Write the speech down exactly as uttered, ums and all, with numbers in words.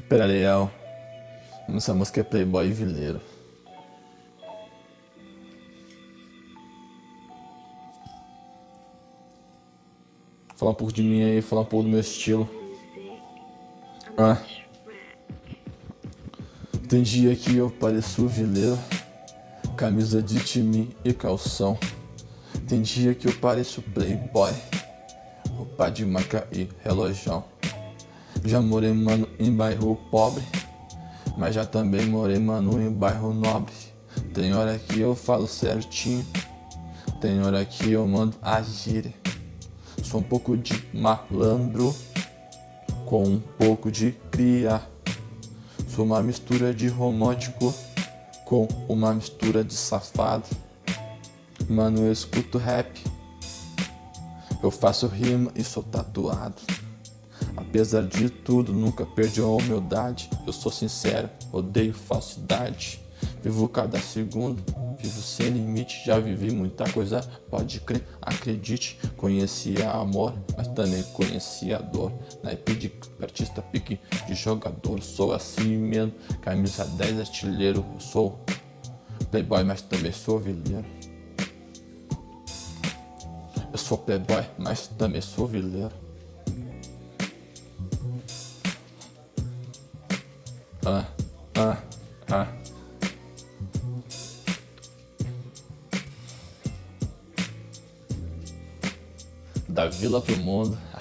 Pera, Leal. Essa música é Playboy e Vileiro. Fala um pouco de mim aí, fala um pouco do meu estilo. Ah. Tem dia que eu pareço vileiro, camisa de time e calção. Tem dia que eu pareço playboy, roupa de marca e relojão. Já morei, mano, em bairro pobre, mas já também morei, mano, em bairro nobre. Tem hora que eu falo certinho, tem hora que eu mando a gíria. Sou um pouco de malandro, com um pouco de cria. Sou uma mistura de romântico, com uma mistura de safado. Mano, eu escuto rap, eu faço rima e sou tatuado. Apesar de tudo, nunca perdi a humildade. Eu sou sincero, odeio falsidade. Vivo cada segundo, vivo sem limite. Já vivi muita coisa, pode crer, acredite. Conhecia amor, mas também conhecia dor. Naipe de artista, pique de jogador. Sou assim mesmo, camisa dez, artilheiro. Eu sou playboy, mas também sou vileiro. Eu sou playboy, mas também sou vileiro. Ah, ah, ah. Da vila pro mundo.